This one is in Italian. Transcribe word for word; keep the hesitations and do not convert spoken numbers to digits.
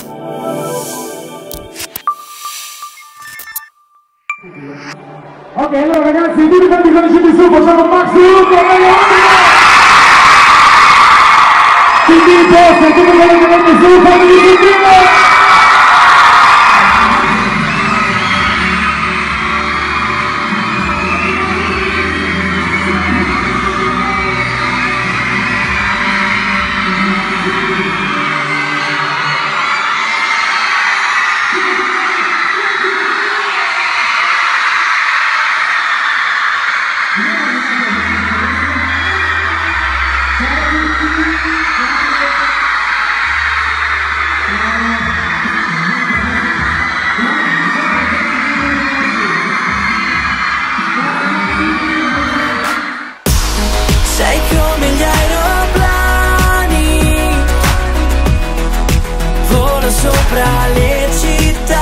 Ok, allora ragazzi, tutti quanti conoscete su, facciamo Max Lupo, quindi in posto, tutti quelli che vanno su, fammi di sentire! Sei come gli aeroplani, volo sopra le città.